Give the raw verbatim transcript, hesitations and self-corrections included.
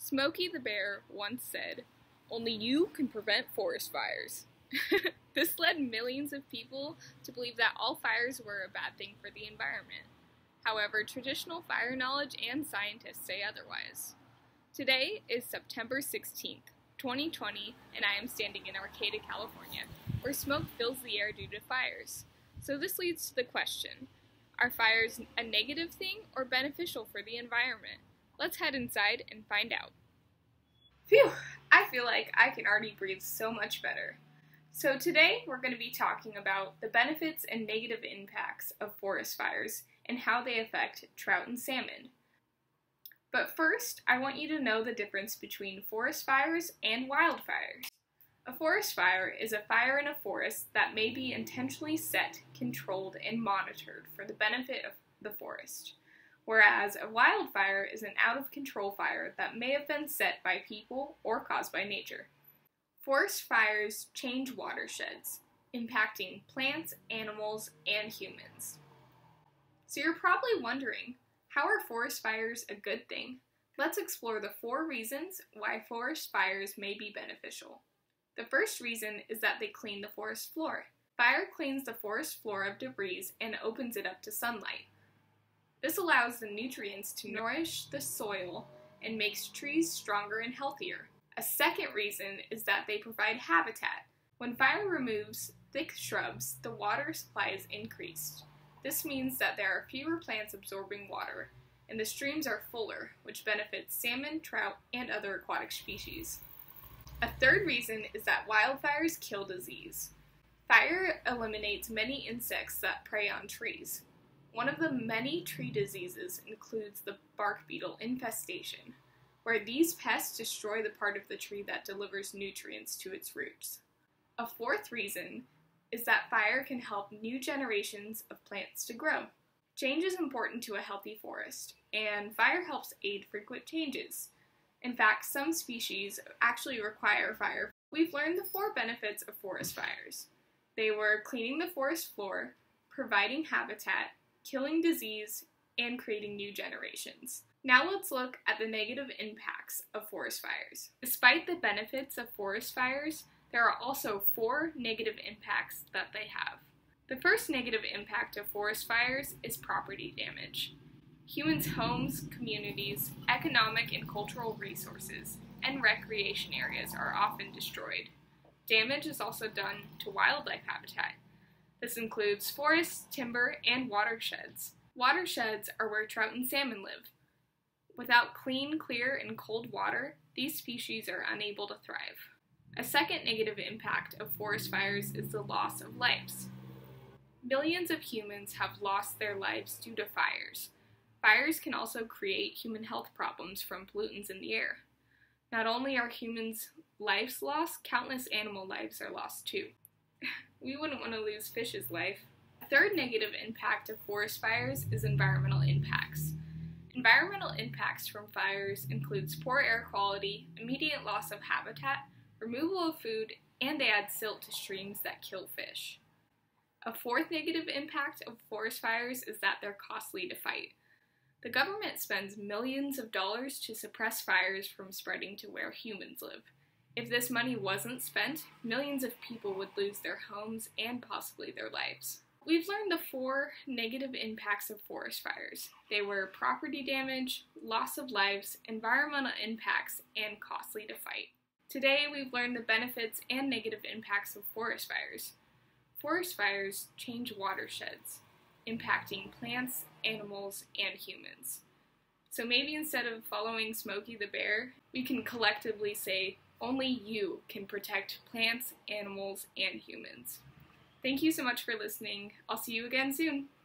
Smokey the Bear once said, "Only you can prevent forest fires." This led millions of people to believe that all fires were a bad thing for the environment. However, traditional fire knowledge and scientists say otherwise. Today is September sixteenth, twenty twenty, and I am standing in Arcata, California, where smoke fills the air due to fires. So this leads to the question, are fires a negative thing or beneficial for the environment? Let's head inside and find out. Phew, I feel like I can already breathe so much better. So today we're going to be talking about the benefits and negative impacts of forest fires and how they affect trout and salmon. But first, I want you to know the difference between forest fires and wildfires. A forest fire is a fire in a forest that may be intentionally set, controlled, and monitored for the benefit of the forest, whereas a wildfire is an out-of-control fire that may have been set by people or caused by nature. Forest fires change watersheds, impacting plants, animals, and humans. So you're probably wondering, how are forest fires a good thing? Let's explore the four reasons why forest fires may be beneficial. The first reason is that they clean the forest floor. Fire cleans the forest floor of debris and opens it up to sunlight. This allows the nutrients to nourish the soil and makes trees stronger and healthier. A second reason is that they provide habitat. When fire removes thick shrubs, the water supply is increased. This means that there are fewer plants absorbing water, and the streams are fuller, which benefits salmon, trout, and other aquatic species. A third reason is that wildfires kill disease. Fire eliminates many insects that prey on trees. One of the many tree diseases includes the bark beetle infestation, where these pests destroy the part of the tree that delivers nutrients to its roots. A fourth reason is that fire can help new generations of plants to grow. Change is important to a healthy forest, and fire helps aid frequent changes. In fact, some species actually require fire. We've learned the four benefits of forest fires. They were cleaning the forest floor, providing habitat, killing disease, and creating new generations. Now let's look at the negative impacts of forest fires. Despite the benefits of forest fires, there are also four negative impacts that they have. The first negative impact of forest fires is property damage. Humans' homes, communities, economic and cultural resources, and recreation areas are often destroyed. Damage is also done to wildlife habitat. This includes forests, timber, and watersheds. Watersheds are where trout and salmon live. Without clean, clear, and cold water, these species are unable to thrive. A second negative impact of forest fires is the loss of lives. Millions of humans have lost their lives due to fires. Fires can also create human health problems from pollutants in the air. Not only are humans' lives lost, countless animal lives are lost too. We wouldn't want to lose fish's life. A third negative impact of forest fires is environmental impacts. Environmental impacts from fires includes poor air quality, immediate loss of habitat, removal of food, and they add silt to streams that kill fish. A fourth negative impact of forest fires is that they're costly to fight. The government spends millions of dollars to suppress fires from spreading to where humans live. If this money wasn't spent, millions of people would lose their homes and possibly their lives. We've learned the four negative impacts of forest fires. They were property damage, loss of lives, environmental impacts, and costly to fight. Today we've learned the benefits and negative impacts of forest fires. Forest fires change watersheds, impacting plants, animals, and humans. So maybe instead of following Smokey the Bear, we can collectively say, only you can protect plants, animals, and humans. Thank you so much for listening. I'll see you again soon.